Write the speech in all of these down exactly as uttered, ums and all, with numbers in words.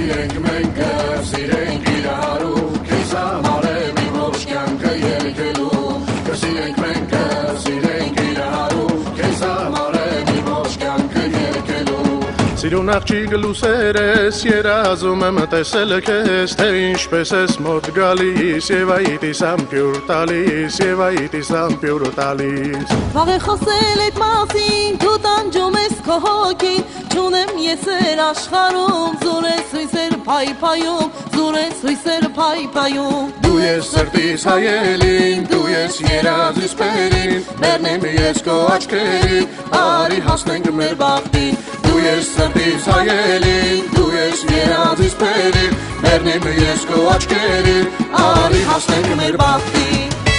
Սիրենք մենք սիրենք իրարու Քեզ համար է մի ողջ կյանքը երգելու Սիրենք մենք սիրենք իրարու Քեզ համար է մի ողջ կյանքը երգելու Սիրուն աղջիկ լուսեր ես երազում եմ տեսել քեզ Թե ինչպես ես մոտ գալիս Եվ այդիս ամպյուր տալիս Եվ այդիս ամպյուր տալիս Վաղ է խոսել այդ մասին Դու տանջում ես քո հոգին Չունեմ ես էր աշխարում Զուր ես հույսեր փայփայում Զուր ես հույսեր փայփայում Դու ես սրտիս հայելին Դու ես երազիս պերին Մեռնեմ ես քո աչքերին Արի հասնենք մեր բախտին Դու ես սրտիս հայելին Դու ես երազիս պերին Մեռնեմ ես քո աչքերին Արի հասնենք մեր բախտին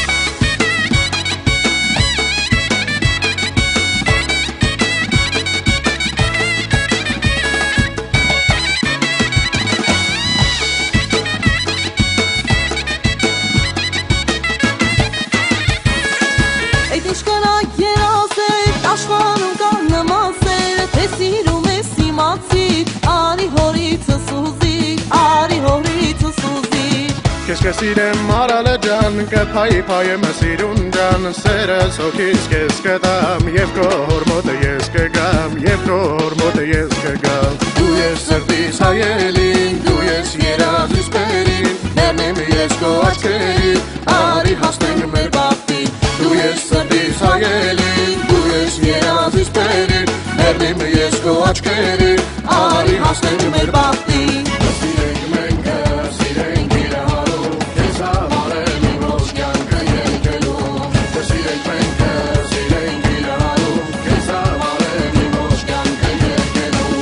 Աշխարհում կան նամասեր Թե սիրում ես իմացիր Արի հորիցս ուզիր Արի հորիցս ուզիր Քեզ կսիրեմ արալը ջան Կփայփայեմ սիրուն ջան Սերս հոգիս քեզ կտամ Եվ քո հորմոտը ես կգամ Եվ քո հորմոտը ես կգամ Դու ես սրտիս հայելին Դու ես երազիս պերին Մեռնեմ ես քո աչքերին Արի հասնենք մեր բախտին Դու ես սրտիս հայելին Երազիս պերին, մեռնեմ ես քո աչքերին Արի հասնենք մեր բախտին Սիրենք մենք, սիրենք իրարու Քեզ համար է մի ողջ կյանքը երգելու Սիրենք մենք, սիրենք իրարու Քեզ համար է մի ողջ կյանքը երգելու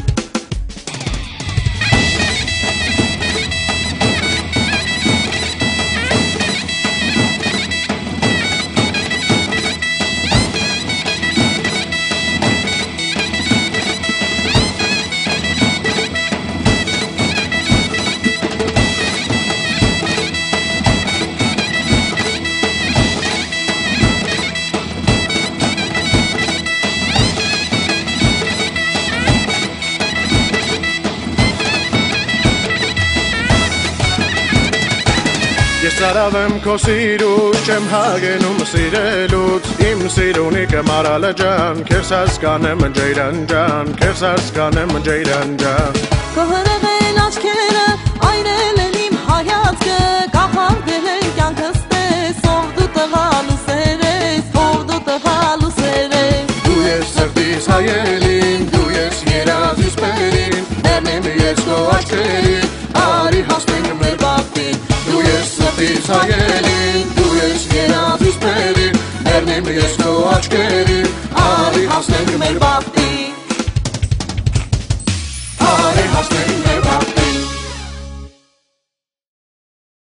Ես ծարավ եմ քո սիրուց, չեմ հագենում սիրելուց Իմ սիրունիկը մարալը ջան, քեզ հասկանեմ ջեյրան ջան Քեզ հասկանեմ ջեյրան ջան Քո հրեղեն աչքերը, այրել են իմ հայացքը Կախարդել են կյանքս տես, ով դու տղալու սեր ես Ով դու տղալու սեր ես Դու ես սրտիս հայելին, դու ես երազիս պերին Մեռնեմ ես քո աչքերին, արի հասնենք մեր բախտին Դու ես սրտիս հայելին, դու ես երազիս պերին Մեռնեմ ես քո աչքերին